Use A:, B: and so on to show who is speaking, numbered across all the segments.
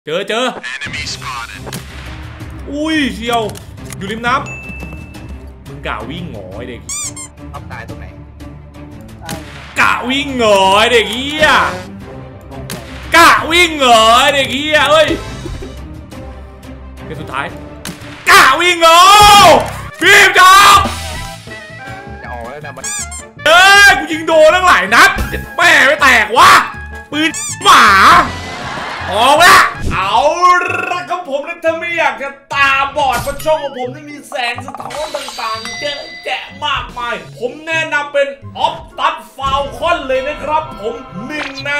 A: เจออุ้ยเชียวอยู่ริมน้ำมึงกะวิ่งหงอยเด็ก
B: ท็อปตายตรงไหน
A: กะวิ่งหงอยเด็กเฮียกะวิ่งหงอยเด็กเฮียเอ้ยเป็นสุดท้ายกะวิ่งหงอยพี่จอบ
B: จะออกแล้วนะมัน
A: กูยิงโดนตั้งหลายนัดแม่ไม่แตกวะปืนหมาออกละเอาละครับผมนะถ้าไม่อยากจะตาบอดเพราะช่องของผมนี่มีแสงสะท้อนต่างๆเยอะแยะมากมายผมแนะนำเป็นออฟตัดฟาวคอนเลยนะครับผมหนึ่งใน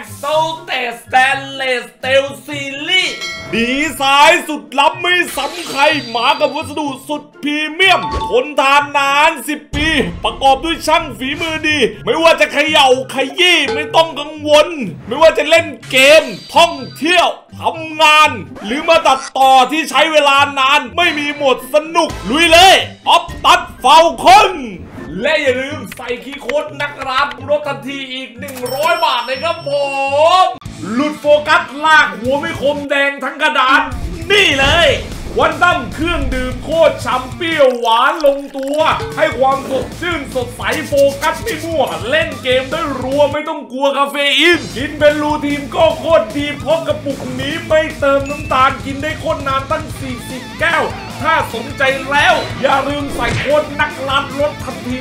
A: Exalted Stainless Steel Series ดีไซน์สุดล้ำไม่ซ้ำใครมากับวัสดุสุดพรีเมียมทนทานนาน10 ปีประกอบด้วยช่างฝีมือดีไม่ว่าจะเขย่าขยี้ไม่ต้องกังวลไม่ว่าจะเล่นเกมท่องเที่ยวทำงานหรือมาตัดต่อที่ใช้เวลานานไม่มีหมดสนุกลุยเลยออฟตัดฟาวคอนและอย่าลืมใส่คีย์โค้ดนักรับลดทันทีอีก100 บาทเลยครับผมหลุดโฟกัสลากหัวไม่คมแดงทั้งกระดานนี่เลยวันตั้งเครื่องดื่มโคตรฉ่ำเปรี้ยวหวานลงตัวให้ความสดชื่นสดใสโฟกัสไม่มั่วเล่นเกมได้รัวไม่ต้องกลัวคาเฟอีนกินเป็นรูทีนก็โคตรดีเพราะกระปุกนี้ไม่เติมน้ำตาลกินได้โคตรนานตั้ง40 แก้วถ้าสนใจแล้วอย่าลืมใส่โค้ดนักลัดลดทันที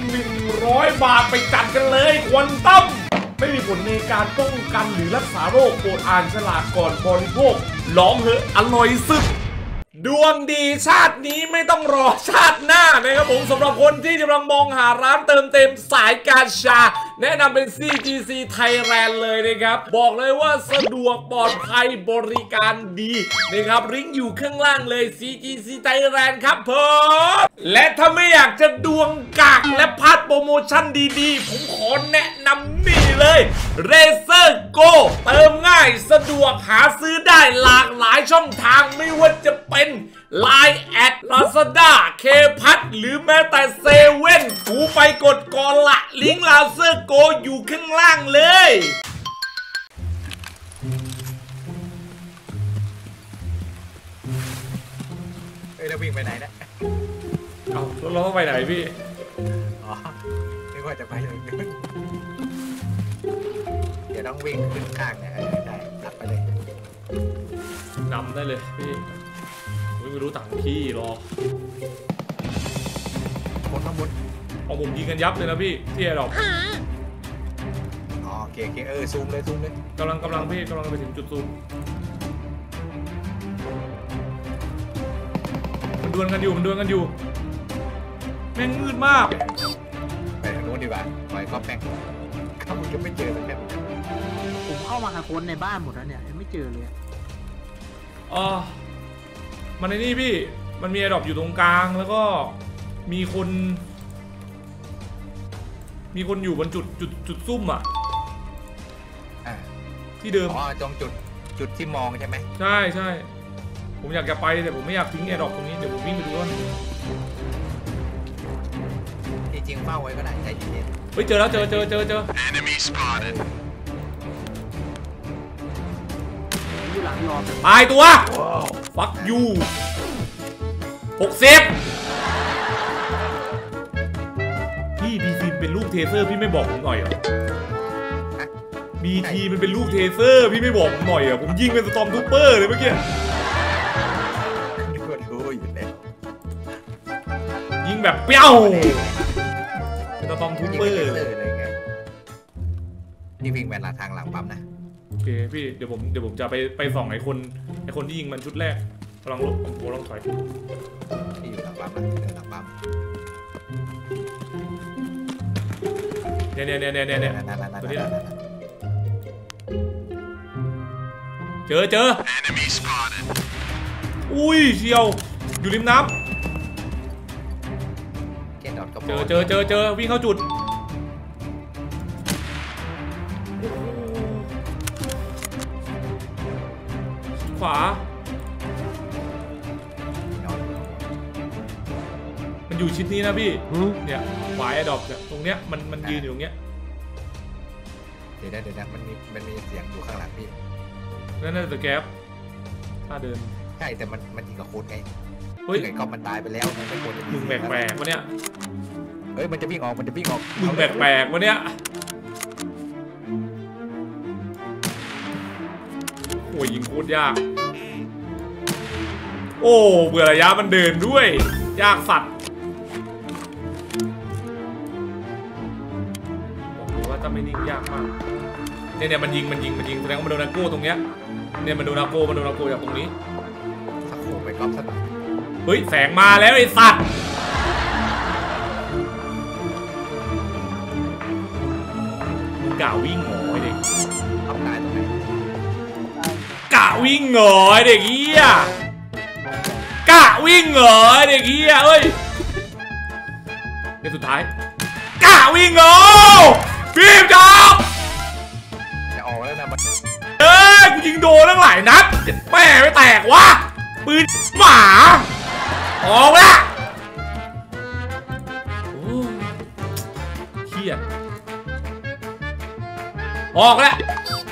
A: 100 บาทไปจัดกันเลยควันตั้มไม่มีผลในการป้องกันหรือรักษาโรคโปรดอ่านฉลากก่อนบริโภคลองเหอะอร่อยสุดดวงดีชาตินี้ไม่ต้องรอชาติหน้านะครับผมสำหรับคนที่กำลังมองหาร้านเติมเต็มสายการชาแนะนำเป็น CGC Thailand เลยนะครับบอกเลยว่าสะดวกปลอดภัยบริการดีนะครับลิงก์อยู่ข้างล่างเลย CGC Thailand ครับผมและถ้าไม่อยากจะดวงกากและพลาดโปรโมชั่นดีๆผมขอแนะนำนี่เลย Razer Go เติมง่ายสะดวกหาซื้อได้หลากหลายช่องทางไม่ว่าจะเป็นLine แอด Lazada เคพัทหรือแม้แต่เซเว่นกูไปกดก่อนละลิงก์ Razer Go อยู่ข้างล่างเลย
B: แล้ววิ่งไปไหนนะ
A: เอาเราต้องไปไหนพี่
B: อ๋อไม่ว่าจะไปเลยเดี๋ยวต้องวิ่งขึ้นข้างเนี่ยได้ตัดไปเลย
A: นำได้เลยพี่ไม่รู้ต่างที่รอ
B: คนข้างบน
A: เอาผมยิงกันยับเลยนะพี่ที่แอร์ดรอป
B: อ๋อเก๋ซูมเลย
A: กำลังพี่กำลังไปถึงจุดซูมมันดวลกันอยู่แม่งมืดมาก
B: ไปทางโน้นดีกว่าปล่อยเขาแม่งเขาจะไม่เจอเลยเนี่ย
C: ผมเข้ามาหาคนในบ้านหมดแล้วเนี่ยยังไม่เจอเลย
A: มันในนี่พี่มันมีแอร์ดรอปอยู่ตรงกลางแล้วก็มีคนอยู่บนจุดซุ่มที่เดิม
B: อ๋อตรงจุดที่มองใช่ไหม
A: ใช่ผมอยากจะไปแต่ผมไม่อยากทิ้งแอร์ดรอปตรงนี้เดี๋ยวผมวิ่งไปดูว่า
B: จริงๆเฝ้าไว้ก็ได้ใจเย็น
A: เฮ้ยเจอแล้วเจอตายตัวฟักยู60พี่บีซีเป็นลูกเทเซอร์พี่ไม่บอกผมหน่อยเหรอบีทีมันเป็นลูกเทเซอร์พี่ไม่บอกผมหน่อยเหรอผมยิงเป็นสตอมทูเปอร์เลยเมื่อกี้ยิงแบบเปี้ยวสตอมทูเปอร์
B: นี่วิ่งแวนทางหลังปั๊มนะ
A: โอเคพี่เดี๋ยวผมจะไปส่องไอ้คนที่ยิงมันชุดแรกกำลังลองถอย
B: ที่อยู่หลังปั๊มนะเดินหลังปั๊ม
A: เนี่ยตัวนี้เจออุ้ยเชียวอยู่ริมน้ำเจอวิ่งเข้าจุดขวามันอยู่ชิ้นนี้นะพี่เนี่ยขวาแอร์ดรอปเนี่ยตรงเนี้ยมันยืนอยู่ตรงเนี้ย
B: เดี๋ยวมันมีเสียงอยู่ข้างหลังพี่
A: นั่นน่ะสแกปถ้าเดิน
B: ใช่แต่มันยิงกับโค้ดไง
A: เฮ้ย
B: ไอ้ก๊อฟมันตายไปแล้วมันไม่ควรจะ
A: มึงแปลกๆวะเนี่ย
B: เฮ้ยมันจะวิ่งออกมึง
A: แปลกๆวะเนี่ยโอ้ยยิงโคตรยากโอ้เบื่อระยะมันเดินด้วยยากสัตว์บอกเลยว่าถ้าไม่นิ่งยากมากเนี่ยมันยิงแสดงว่ามันโดนนาโก้ตรงเนี้ยเนี่ยมันโดนนาโก้จากตรงนี้
B: สักโขไปก๊อฟสัก
A: เฮ้ยแสงมาแล้วไอ้สัตว์กะวิ่งหงอยเด็ก
B: ทำตายตรงไหน
A: กะวิ่งหงอยเด็กเหี้ยกะวิ่งหงอยเด็กเหี้ยเอ้ยเป็นสุดท้ายกะวิ่งหงอยพี่จ๊อบ
B: จะออกแล้วนะมัน
A: กูยิงโดนตั้งหลายนัดแม่ไม่แตกวะปืนหมาออกละโอ้เหี้ยออกแล้ว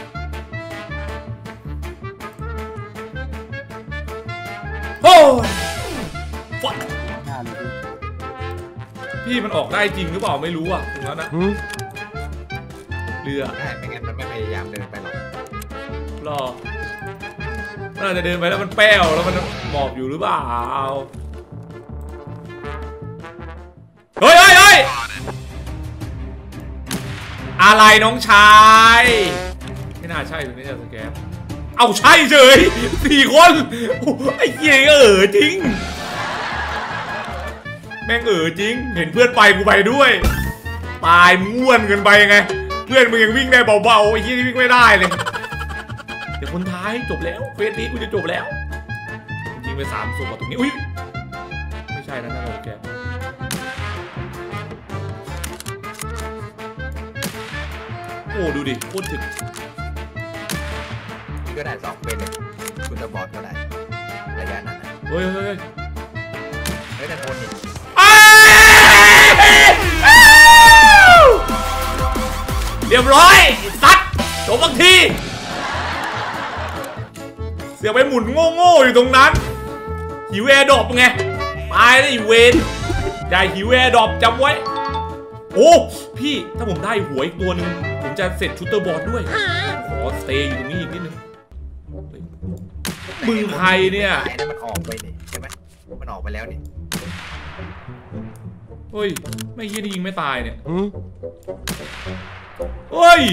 A: โอ้ฟัดพี่มันออกได้จริงหรือเปล่าไม่รู้อ่ะถึงแล้วนะเรือ
B: ได้ไม่งั้นมันไม่พยายามเดินไปหรอก
A: รอมันอาจจะเดินไปแล้วมันแป้วแล้วมันหมอบอยู่หรือเปล่าเฮ้ยอะไรน้องชายไม่น่าใช่ตรงนี้จะสแกมเอาใช่เฉย4 คนไอ้เหี้ยจริงแม่งจริงเห็นเพื่อนไปกูไปด้วยตายม่วนกันไปไงเพื่อนมึงยังวิ่งได้เบาๆไอ้เหี้ยวิ่งไม่ได้เลยเดี๋ยวคนท้ายจบแล้วเฟสนี้กูจะจบแล้วยิงไป3 ศพตรงนี้อุ้ยไม่ใช่นะสแกมโอ้ดูดิโคตรถึก
B: ก็ได้2เป็นเลยคุณจะบอดก็ได้ระยะนั้น
A: เฮ้ย
B: แต่คนนี่
A: เรียบร้อยสัตว์จบบางทีเสียไปหมุนโง่ๆอยู่ตรงนั้นหิวแอร์ดรอปไงตายได้เวนใหญ่หิวแอร์ดรอปจำไว้โอ้พี่ถ้าผมได้หัวอีกตัวนึงผมจะเสร็จชูตเตอร์บอลด้วยขอสเตย์อยู่ตรงนี้อีกนิดนึงมือใครเนี่ย
B: มันออกไปนี่ใช่ไหมมันออกไปแล้วนี่
A: เฮ้ยไม่ยิงยิงไม่ตายเนี่ยเฮ้ย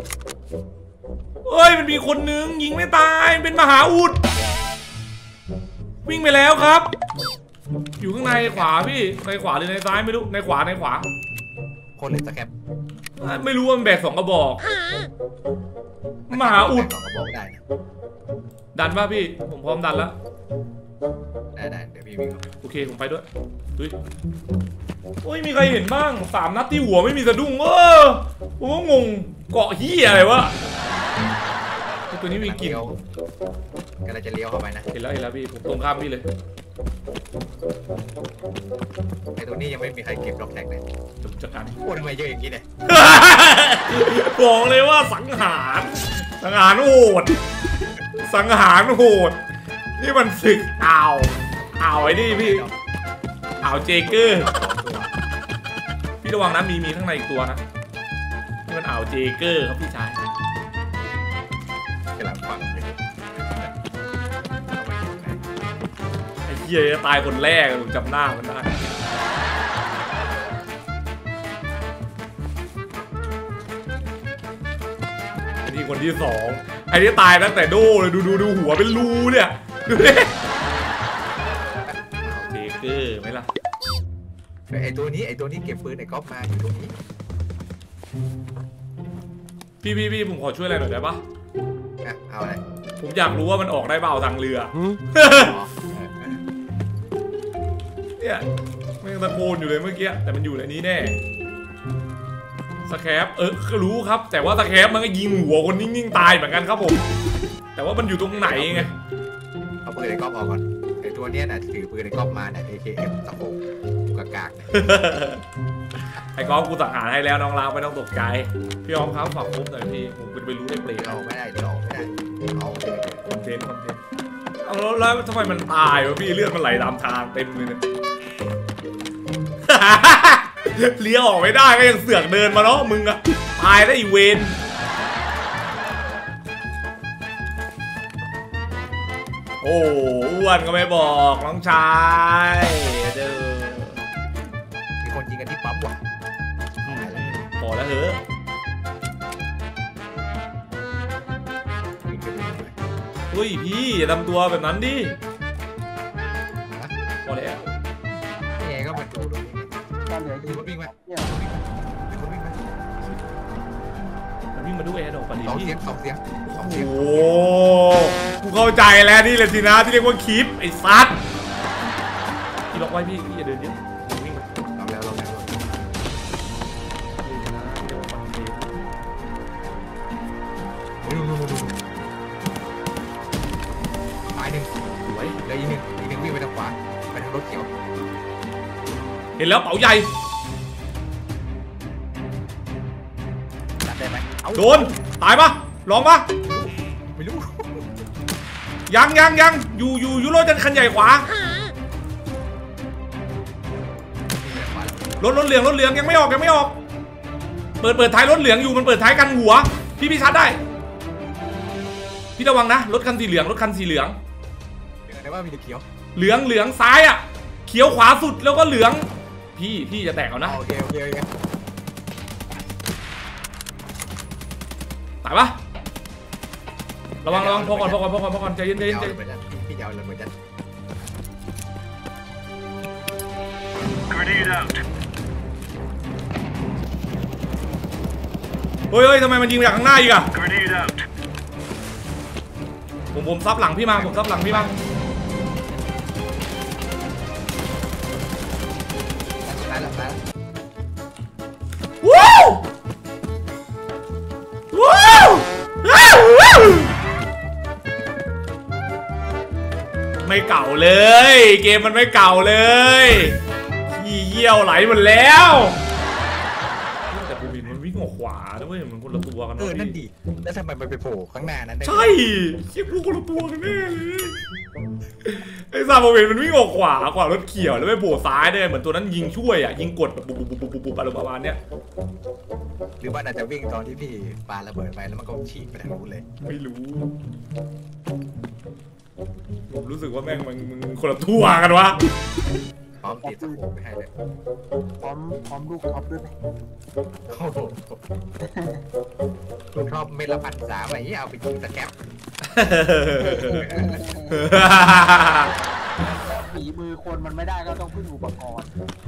A: มันมีคนนึงยิงไม่ตายเป็นมหาอุดวิ่งไปแล้วครับอยู่ข้างในขวาพี่ในขวาหรือในซ้ายไม่รู้ในขวา
B: คนเลยสแคป
A: ไม่รู้ว่ามันแบก2 กระบอกมหาอุดดันป่ะพี่ผมพร้อมดันแล้ว
B: ได้เดี๋ยวพี่วิ่ง
A: โอเคผมไปด้วยดุยโอ้ยมีใครเห็นบ้าง3 นัดที่หัวไม่มีสะดุ้งผมก็งงเกาะเหี้ยอะไรวะตัวนี้มีกลิ่น
B: กำลังจะเลี้ยวเข้าไปนะ
A: เห็นแล้วพี่ผมตรงข้ามพี่เลย
B: ไอ้ตัวนี้ยังไม่มีใครเก็บล็อกแท็กเลย
A: จัดการ
B: โอ้ทำไมเยอะอย่างนี้เนี่ย
A: บอกเลยว่าสังหารโหดนี่มันศึกอ่าวไอ้นี่พี่อ่าวเจเกอร์พี่ระวังนะมีข้างในอีกตัวนะนี่มันอ่าวเจเกอร์ครับพี่ชาย
B: กำลังฟัง
A: ไอ้เหี้ยตายคนแรกผมจำหน้ามันได้ไอ้ที่คนที่2ไอ้ที่ตายตั้งแต่โดเลยดูหัวเป็นรูเนี่ยดูดิเจเกอร์ไหมล่ะ
B: ไอ้ตัวนี้เก็บปืนไอ้ก๊อฟมาอยู่ตรงนี้
A: พี่ผมขอช่วยอะไรหน่อยได้ปะ
B: เอาอะไร
A: ผมอยากรู้ว่ามันออกได้เปล่าทางเรือเนี่ยไม่ตะโกนอยู่เลยเมื่อกี้แต่มันอยู่ในนี้แน่สแคปรู้ครับแต่ว่าสแคปมันก็ยิงหัวคนนิ่งๆตายเหมือนกันครับผมแต่ว่ามันอยู่ตรงไหนไง
B: เอาปืนไอ้ก๊อฟออกก่อนไอ้ตัวเนี้ยน่ะถือปืนไอ้ก๊อฟมาเนี่ย AKM ตะโกนกาก
A: ไอ้ก๊อฟกูสังหารให้แล้วน้องลาวไม่ต้องตกใจพี่ออมครับฝากปุ๊บหน่อยพี่ผมไปรู้ได้เปลย์
B: เอาไม่ได้เอาคอนเทนต์
A: แล้วทำไมมันตายวะพี่เลือดมันไหลตามทางเต็มเลยเนี่ย เลี้ยวออกไม่ได้ก็ยังเสือกเดินมาเนาะมึงอะตายได้อีเวนโอ้อ้วนก็ไม่บอกน้องชายเด้อ
B: มีคนยิงกันที่ปั๊มว่ะ
A: พอแล้วเถอะ
B: วิ่งไปวิ่งไป
A: เฮ้ยพี่อย่าทำตัวแบบนั้นดิพอแล้ว
B: นี่ไงก็มาดูตรงนี้
C: ก็เหลือ
B: มี
C: ยิง
B: คนวิ่งมา
C: เนี่ย
B: มีคนวิ่งมา
A: มันวิ่งมาดูแอร์ดอกก่อนดิ
B: สอง
A: พี่
B: เสียงสองเสียงสอง
A: โอ้
B: เสียง
A: โหกูเข้าใจแล้วนี่แหละสินะที่เรียกว่าคลิปไอ้ซัดพี่ล็อกไว้พี่อย่าเดินเยอะวิ่งมา
B: เราแล้วเราแล้วนู่นตายหนึ่ง
A: สวย
B: เหลืออีกหนึ่งวิ่งไปทางขวาไปทางรถเขียว
A: เห็นแล้วเป๋าใหญ่
B: จับได้ไหมเอา
A: โดนตายปะลองปะ
B: ไม่รู้
A: ยังยูโรจันคันใหญ่ขวารถเหลืองยังไม่ออกเปิดท้ายรถเหลืองอยู่มันเปิดท้ายกันหัวพี่ชัดได้พี่ระวังนะรถคันสีเหลือง
B: แต่ว่ามีเขียว
A: เหลืองซ้ายอ่ะเขียวขวาสุดแล้วก็เหลืองพี่จะแตกเอานะ
B: โอเค
A: ตายปะระวังพอก่อนใจเย็น
B: พี่จะเอาเลยเหมือนกัน
A: เฮ้ยทำไมมันยิงมาจากข้างหน้าอีกอะผมซับหลังพี่มา
B: ตายแล้ว
A: ว้าวไม่เก่าเลยเกมมันไม่เก่าเลยขี้เยี่ยวไหลหมดแล้วแต่ปูบินมันวิ่งออกขวาด้วยมันคนละตัวกัน
B: นั่นดิแล้วทำไมมันไปโผล่ข้างหน้านั้นได้
A: ใช่เชี่ยกูคนละตัวกันแน่เลยไอ้ซาโมเวนมันวิ่งออกขวารถเขียวแล้วไปโผล่ซ้ายด้วยเหมือนตัวนั้นยิงช่วยอ่ะยิงกดแบบปุ๊บอะไรประมาณเนี้ย
B: หรือว่าอาจจะวิ่งตอนที่พี่ปาระเบิดไปแล้วมันก็ฉีกไปทางนู้นเลย
A: ไม่รู้ผมรู้สึกว่าแม่งมึงคนละตัวกันวะ
B: พร้อมติดสโคปไปให้เลย
C: พร้อมลูกท็อปด้วยไหม
B: โอ้โหคุณชอบเม็ดละ1,300อะไรเอาไปยิงสแคป
C: ฝีมือคนมันไม่ได้ก็ต้องพึ่งอุปกรณ์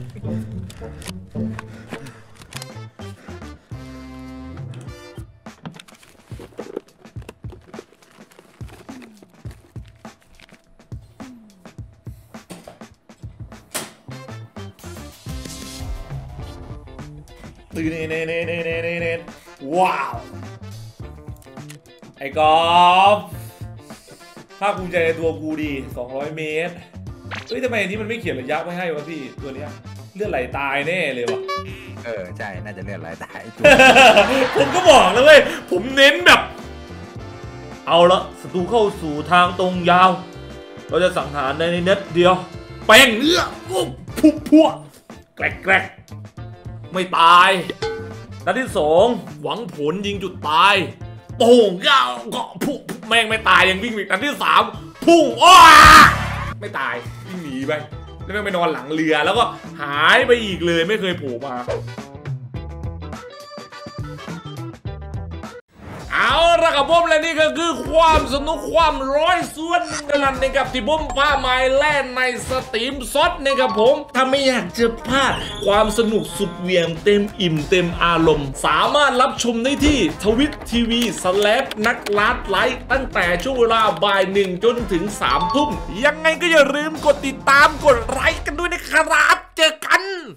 A: ตื่นเนว้าวไอ้กอล์ฟภาคภูมิใจในตัวกูดี200 เมตรเฮ้ยทำไมอันนี้มันไม่เขียนระยะไว้ให้วะพี่ตัวเนี้ยเลือดไหลตายแน่เลยวะ
B: ใช่น่าจะเลือดไหลตาย
A: ผมก็บอกแล้วเว้ยผมเน้นแบบเอาละศัตรูเข้าสู่ทางตรงยาวเราจะสังหารในเน็ตเดียวแป้งเนื้อพุบพัวแกรกไม่ตายนัดที่2หวังผลยิงจุดตายโป่งยาวก็พุ่งแม่งไม่ตายยังวิ่งอีกนัดที่3พุ่งอ้าไม่ตายวิ่งหนีไปแล้วแม่งไปนอนหลังเรือแล้วก็หายไปอีกเลยไม่เคยโผล่มาเอาละครับผมและนี่ก็คือความสนุกความร้อยส่วนหนึ่งกันนะครับที่ผมพามาแล่นในสตรีมซดนะครับผมถ้าไม่อยากจะพลาดความสนุกสุดเหวี่ยงเต็มอิ่มเต็มอารมณ์สามารถรับชมได้ที่ทวิตทีวีนักลัดไลฟ์ตั้งแต่ช่วงเวลาบ่าย 1 จนถึง 3 ทุ่มยังไงก็อย่าลืมกดติดตามกดไลค์กันด้วยนะครับเจอกัน